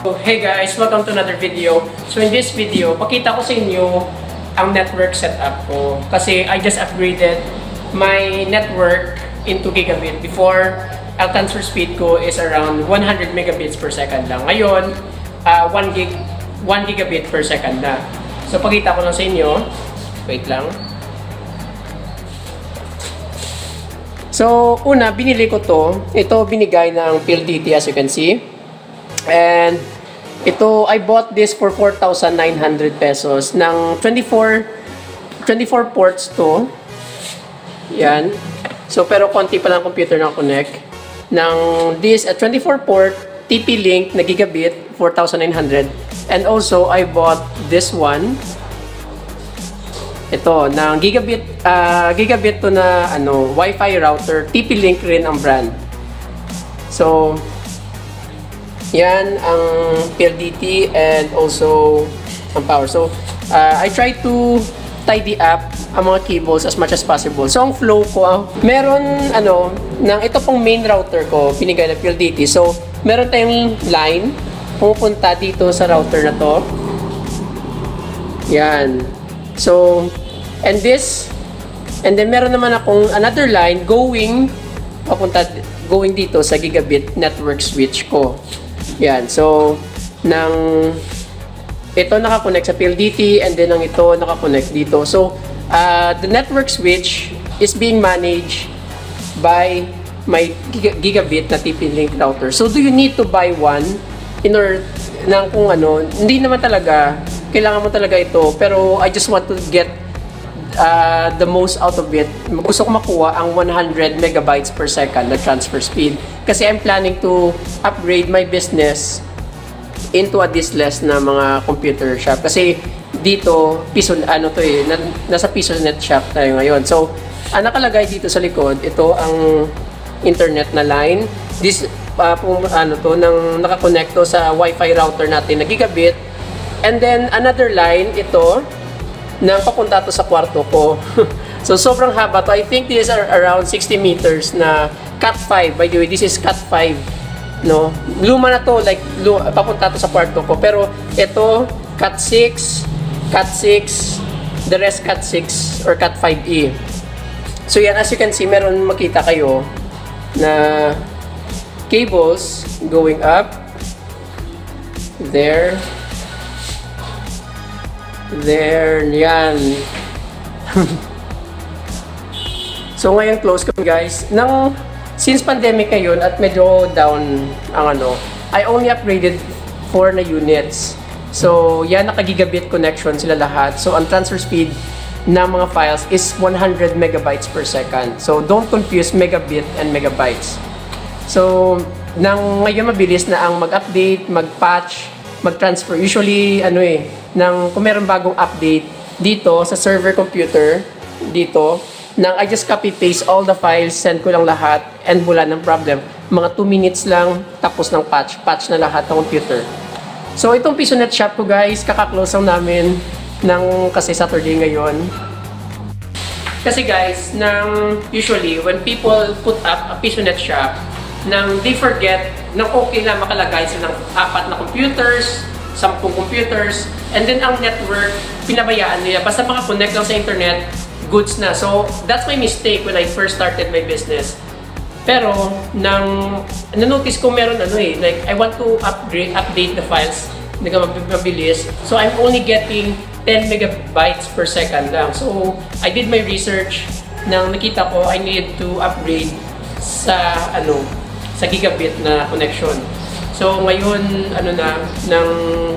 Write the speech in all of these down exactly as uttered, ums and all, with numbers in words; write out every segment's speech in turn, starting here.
Hey guys, welcome to another video. So in this video, pakita ko sa inyo ang network setup ko. Kasi I just upgraded my network into gigabit. Before, ang transfer speed ko is around one hundred megabits per second lang. Ngayon, uh, one gig, one gigabit per second na. So pakita ko lang sa inyo. Wait lang. So, una, binili ko to. Ito binigay ng P L D T as you can see. And ito, I bought this for four thousand nine hundred pesos ng twenty-four, twenty-four ports to. Yan. So, pero konti pa lang computer na connect. Ng this uh, twenty-four port T P-Link na gigabit, four thousand nine hundred. And also, I bought this one. Ito, ng gigabit, uh, gigabit to na ano, Wi-Fi router. T P-Link rin ang brand. So, yan ang P L D T and also ang power. So, uh, I try to tidy up ang mga cables as much as possible. So, ang flow ko, meron, ano, ng ito pong main router ko, pinigay na P L D T. So, meron tayong line, pupunta dito sa router na to. Yan. So, and this, and then meron naman akong another line going, papunta, going dito sa gigabit network switch ko. Yan. So, nang ito nakakonect sa P L D T and then ang ito nakakonect dito. So, uh, the network switch is being managed by my gigabit na T P-Link router. So, do you need to buy one in order ng kung ano? Hindi naman talaga. Kailangan mo talaga ito. Pero, I just want to get Uh, the most out of it. Gusto ko makuha ang one hundred megabytes per second na transfer speed. Kasi I'm planning to upgrade my business into a diskless na mga computer shop. Kasi dito, piso, ano to eh, na, nasa PisoNet shop tayo ngayon. So, ang nakalagay dito sa likod, ito ang internet na line. This, uh, pum, ano to, nang nakakonekto sa Wi-Fi router natin na gigabit. And then, another line, ito, nang papunta to sa kwarto ko. So, sobrang haba to. I think these are around sixty meters na cat five. By the way, this is cat five. No? Luma na to. Like, luma, papunta to sa kwarto ko. Pero, ito, cat six, cat six, the rest cat six or cat five E. So, yan. As you can see, meron makita kayo na cables going up. There. There, yan. So, ngayon close kami guys. Nang, since pandemic ngayon at medyo down ang ano, I only upgraded four na units. So, yan, naka-gigabit connection sila lahat. So, ang transfer speed ng mga files is one hundred megabytes per second. So, don't confuse megabit and megabytes. So, nang ngayon mabilis na ang mag-update, mag-patch, mag-transfer. Usually, ano eh, nang kung meron bagong update dito sa server computer, dito, nang I just copy-paste all the files, send ko lang lahat, and wala ng problem. Mga two minutes lang, tapos ng patch. Patch na lahat ng computer. So, itong PisoNet shop ko guys, kaka-close lang namin ng kasi Saturday ngayon. Kasi guys, nang usually, when people put up a PisoNet shop, nang they forget, nang okay lang makalagay sila ng apat na computers, sampung computers, and then ang network, pinabayaan nila. Basta makakonect lang sa internet, goods na. So, that's my mistake when I first started my business. Pero, nang na-notice ko meron ano eh, like, I want to upgrade, update the files, hindi ka mabilis. So, I'm only getting ten megabytes per second lang. So, I did my research, nang nakita ko, I need to upgrade sa, ano, sa gigabit na connection. So, ngayon, ano na, ng,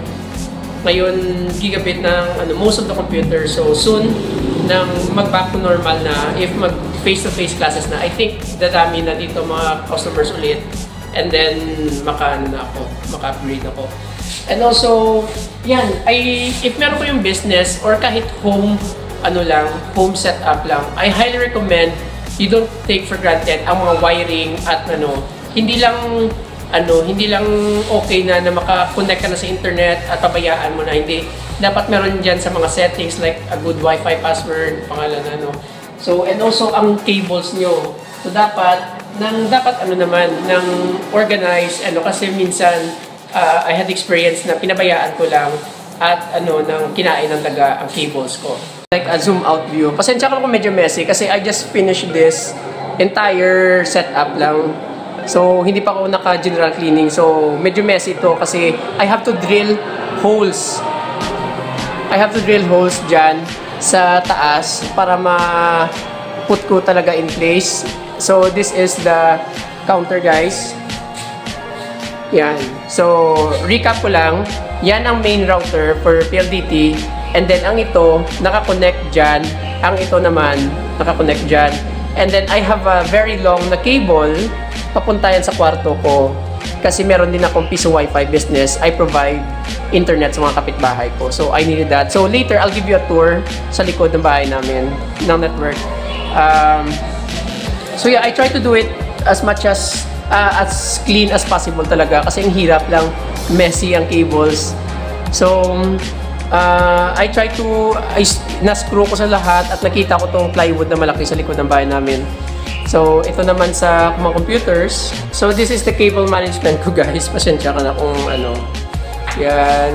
ngayon, gigabit ng, ano, most of the computers. So, soon, nang mag-back to normal na, if mag face-to-face classes na, I think, dadami na dito mga customers ulit. And then, maka, ano na ako, maka-upgrade ako. And also, yan, I, if meron ko yung business, or kahit home, ano lang, home setup lang, I highly recommend you don't take for granted ang mga wiring at, ano, hindi lang, ano, hindi lang okay na na maka-connect ka na sa internet at pabayaan mo na. Hindi. Dapat meron dyan sa mga settings like a good Wi-Fi password, pangalan, ano. So, and also ang cables nyo. So, dapat, nang, dapat ano naman, nang organize, ano, kasi minsan, uh, I had experience na pinabayaan ko lang at ano, nang kinain ng daga ang cables ko. Like a zoom out view. Pasensya ka kung medyo messy kasi I just finished this entire setup lang. So, hindi pa ako naka-general cleaning. So, medyo messy ito kasi I have to drill holes. I have to drill holes dyan sa taas para ma-put ko talaga in place. So, this is the counter, guys. Yan. So, recap ko lang. Yan ang main router for P L D T. And then, ang ito, nakakonect dyan. Ang ito naman, nakakonect dyan. And then, I have a very long na cable papunta yan sa kwarto ko. Kasi meron din akong piso Wi-Fi business. I provide internet sa mga kapitbahay ko. So, I needed that. So, later, I'll give you a tour sa likod ng bahay namin, ng network. Um, so, yeah, I try to do it as much as, uh, as clean as possible talaga. Kasi ang hirap lang, messy ang cables. So, uh, I try to, I, na-screw ko sa lahat at nakita ko tong plywood na malaki sa likod ng bahay namin. So, ito naman sa mga computers. So, this is the cable management ko, guys. Pasensya ka na kung ano. Yan.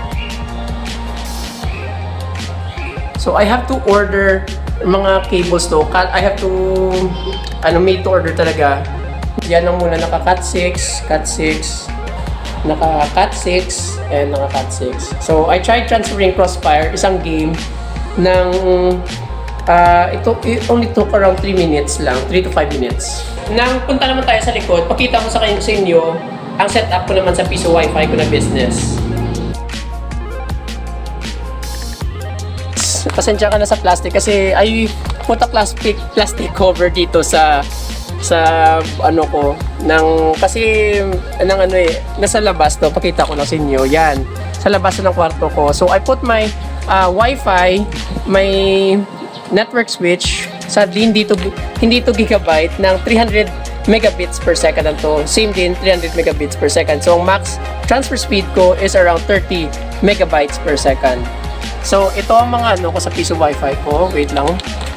So, I have to order mga cables to. I have to, ano, made to order talaga. Yan ang muna, naka cat six, cat six, naka cat six, and naka cat six. So, I tried transferring Crossfire, isang game, ng Uh, ito, it only took around three minutes lang, three to five minutes. Nang punta naman tayo sa likod, pakita ko sa, kayo, sa inyo ang setup ko naman sa piso Wi-Fi ko na business. Pasensya ka na sa plastic kasi I put a plastic, plastic cover dito sa sa ano ko nang kasi nang ano eh nasa labas to, pakita ko lang sa inyo yan sa labas ng kwarto ko. So I put my uh, Wi-Fi, my network switch sa hindi to hindi to gigabyte ng three hundred megabits per second ang to. Same din three hundred megabits per second. So ang max transfer speed ko is around thirty megabytes per second. So ito ang mga ano ko sa piso Wi-Fi ko. Wait lang.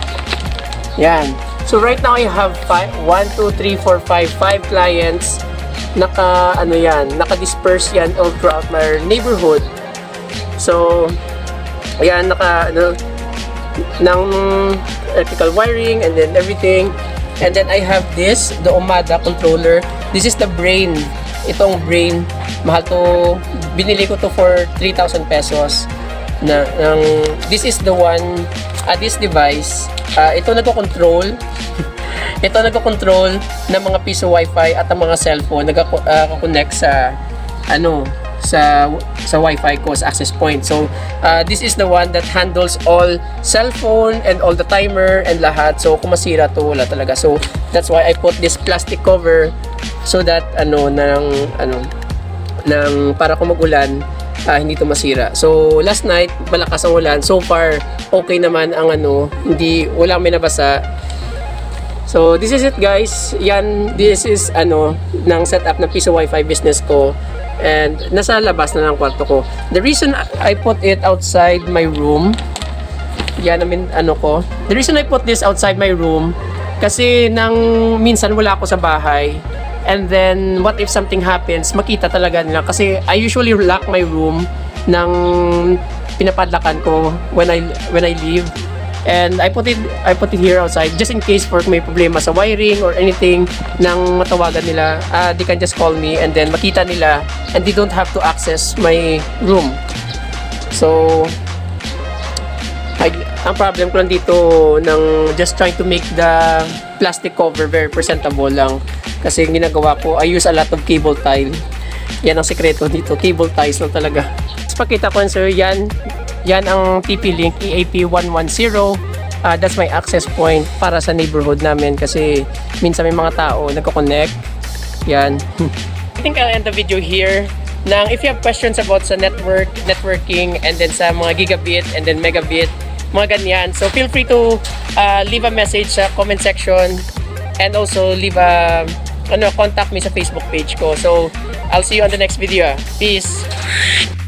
Yan. So right now I have five, one, two, three, four, five, five clients. Naka ano yan, naka-disperse yan all throughout my neighborhood. So ayan, naka ano ng electrical wiring and then everything. And then I have this, the Omada controller. This is the brain. Itong brain, mahal to. Binili ko to for three thousand pesos. Na, ng, this is the one, uh, this device. Uh, ito nagko-control. Ito nagko-control ng mga piso Wi-Fi at ang mga cellphone. Nagko-connect uh, sa ano, sa sa Wi-Fi ko sa access point. So uh, this is the one that handles all cellphone and all the timer and lahat. So kung masira to, wala talaga. So that's why I put this plastic cover so that ano nang ano nang para kung mag-ulan uh, hindi to masira. So last night malakas ang ulan. So far okay naman ang ano, hindi wala may nabasa. So this is it, guys. Yan, this is ano ng setup ng piso Wi-Fi business ko. And nasa labas na ng kwarto ko. The reason I put it outside my room, yan namin ano ko. The reason I put this outside my room, kasi nang minsan wala ako sa bahay. And then what if something happens, makita talaga nila. Kasi I usually lock my room ng pinapadlakan ko when I when I leave. And I put it I put it here outside just in case for may problema sa wiring or anything nang matawagan nila, uh, they can just call me and then makita nila and they don't have to access my room. So I, ang problem ko lang dito nang just trying to make the plastic cover very presentable lang kasi ginagawa ko, I use a lot of cable tile. Yan ang sekreto dito, cable ties lang talaga. Tapos pakita ko sir, yan Yan ang T P-Link E A P one ten. Uh, that's my access point para sa neighborhood namin kasi minsan may mga tao nagko-connect. Yan. I think I'll end the video here. Now, if you have questions about sa network, networking, and then sa mga gigabit and then megabit, mga ganyan. So feel free to uh, leave a message sa comment section and also leave a ano, contact me sa Facebook page ko. So I'll see you on the next video. Peace!